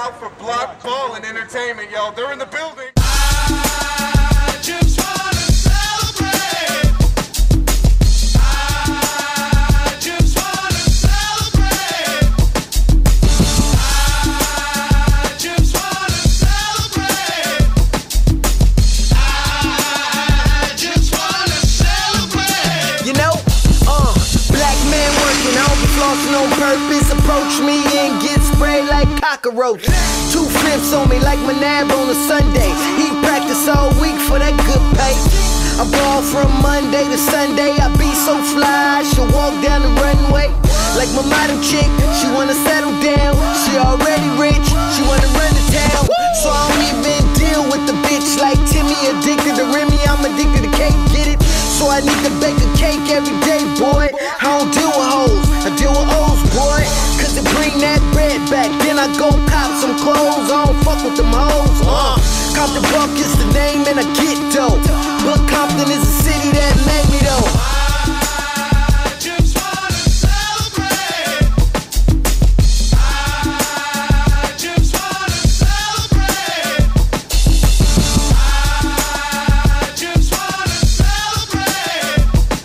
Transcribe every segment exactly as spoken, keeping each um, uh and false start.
out for Block Ball and Entertainment, yo. They're in the building. I just wanna celebrate. I just wanna celebrate. I just wanna celebrate. I just wanna celebrate. You know, uh, black man working, I don't be flossing on purpose. Approach me and get sprayed like cockroach. Two flips on me like my nab on a Sunday. He practice all week for that good pay. I ball from Monday to Sunday. I be so fly, I should walk down the runway. Like my model chick, she wanna settle down. She already rich, she wanna run the town. So I don't even deal with the bitch like Timmy. Addicted to Remy, I'm addicted to cake, get it? So I need to bake a cake every day, boy. I don't deal with hoes, I deal with O's, boy. Cause they bring that bread back, then I go cop some clothes. I don't fuck with them hoes, uh. Compton Buck is the name and I get dope. But Compton is the city that made me though. I just wanna celebrate. I just wanna celebrate. I just wanna celebrate.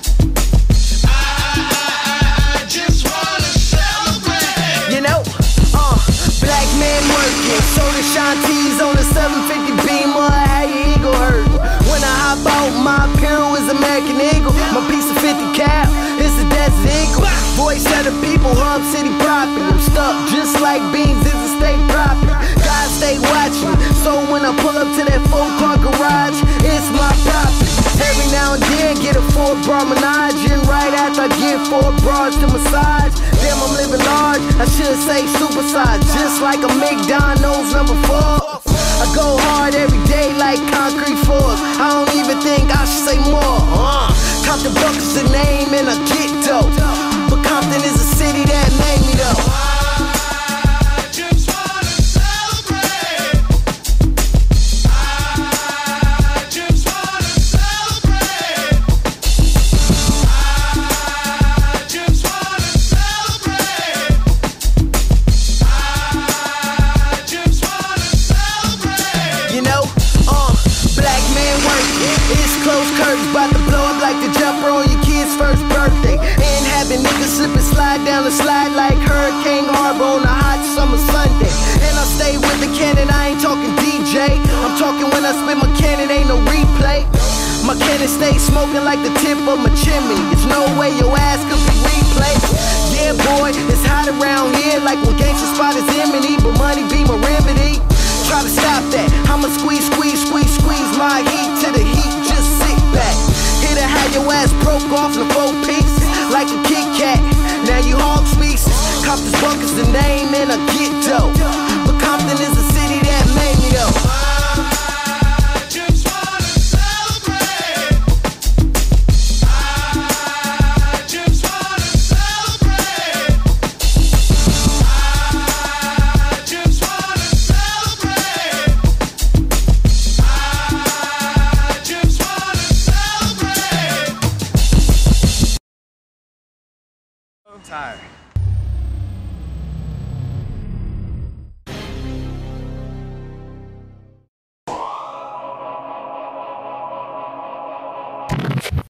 I just wanna celebrate. You know, uh, black man working. Soda Shanties on a seven fifty Beamer. How your ego hurt? When I hop out, my apparel is American Eagle. My piece of fifty cal is a Desert Eagle. Voice of the people, Hub City property. I'm stuck just like beans is a state property. God stay watching, so when I pull up to that four car garage, it's my property. Every now and then get a four bra menage, and right after I get four bras to massage. Damn, I'm living large, I should say supersize, just like a McDonald's number four. I go hard every day like concrete floors. I don't even think I should say more. Uh, Compton Buck is the name and I get dope. But Compton is a city that made me though. I just wanna celebrate. I just wanna celebrate. I just wanna celebrate. I just wanna celebrate. You know, uh, black man working. It's close curtains, bout to blow up like the jumper on your kid's first birthday. And having niggas slip and slide down the slide like Hurricane Harbor on a hot summer Sunday. And I stay with the cannon, I ain't talking D J. I'm talking when I spit my cannon, ain't no replay. My cannon stay smoking like the tip of my chimney. There's no way your ass could be replayed. Yeah, boy, it's hot around here like when gangsta spot is imminent, but money be my remedy. Try to stop that, I'ma squeeze, squeeze, squeeze, squeeze my heat to the heat, just sit back. Hit it how your ass broke off in four pieces, like a Kit Kat, now you hog species. Compton Buck is the name and I get dope. But Compton is the city that made me though. I just wanna celebrate. I just wanna celebrate. I just wanna celebrate. I just wanna celebrate. I'm tired.